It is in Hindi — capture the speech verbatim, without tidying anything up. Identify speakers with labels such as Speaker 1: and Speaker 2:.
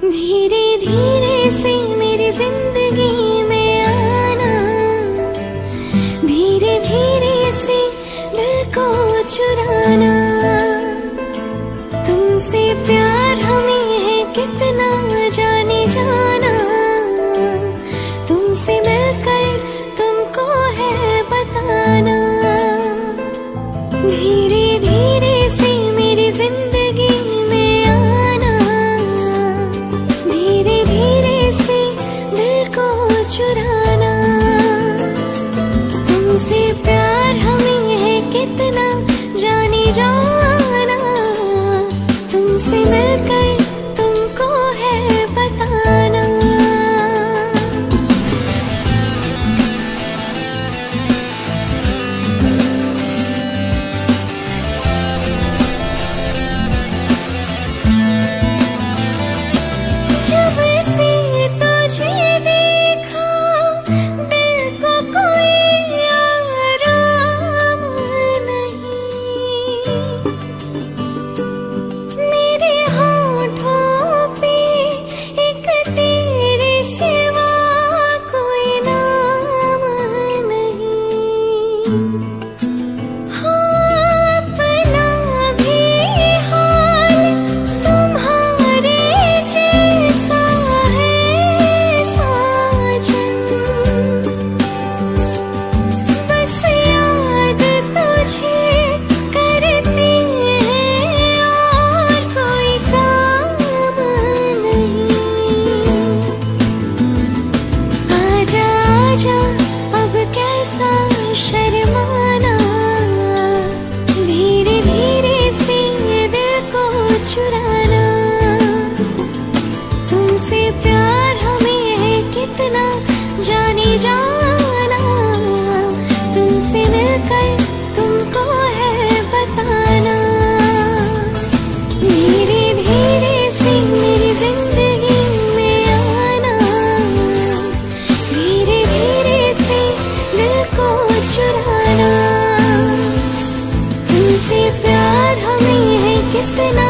Speaker 1: धीरे धीरे से मेरी जिंदगी में आना, धीरे धीरे से दिल को चुराना। तुमसे प्यार हमें है कितना जाने जाना, तुमसे मिलकर तुमको है बताना। धीरे धीरे से मेरी जिंदगी में आना, धीरे धीरे से दिल को चुराना। तुमसे प्यार हमें है कितना जाने जाना, तुमसे मिलकर तुमको है बताना। जब से तुझे देखा दिल को कोई आराम नहीं, मेरे होठों पे एक तेरे सिवा कोई नाम नहीं। हाँ, अपना भी हाल तुम्हारे जैसा है साजन, बस याद तुझे करती है और कोई काम नहीं। आजा आजा अब कैसा शर्माना, धीरे धीरे से दिल को चुराना। तुमसे प्यार हमें है कितना जाने जाना, तुमसे मिलकर तुमको है बताना। धीरे धीरे से मेरी जिंदगी में आना, धीरे धीरे से दिल को चुराना। तुमसे प्यार हमें है कितना